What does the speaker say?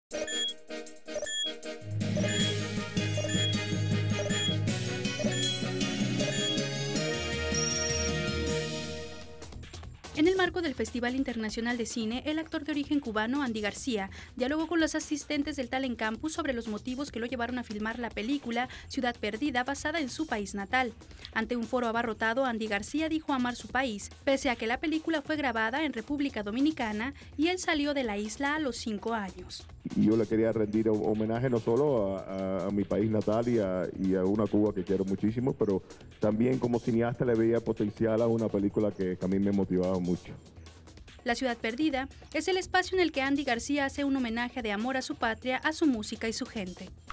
En el marco del Festival Internacional de Cine, el actor de origen cubano Andy García dialogó con los asistentes del Talent Campus sobre los motivos que lo llevaron a filmar la película Ciudad Perdida, basada en su país natal. Ante un foro abarrotado, Andy García dijo amar su país, pese a que la película fue grabada en República Dominicana y él salió de la isla a los 5 años. Y yo le quería rendir homenaje no solo a mi país natal y a una Cuba que quiero muchísimo, pero también como cineasta le veía potencial a una película que a mí me motivaba mucho. La Ciudad Perdida es el espacio en el que Andy García hace un homenaje de amor a su patria, a su música y su gente.